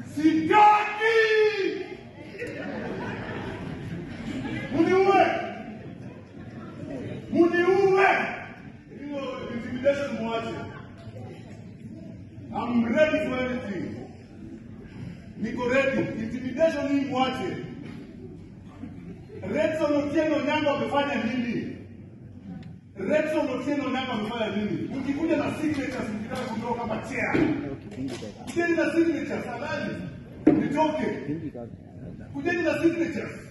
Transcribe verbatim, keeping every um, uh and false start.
Sitaki! Muniue! Muniue! Hiyo intimidation mwache. I'm ready for anything. Niko ready. Intimidation hii mwache. Redson Otieno Onyango amefanya nini? Redson Otieno Onyango amefanya nini? Ukikuja na signatures mkitaka kutoka kama chair. Kujeni na signatures, halali. Nitoke. Kujeni na signatures.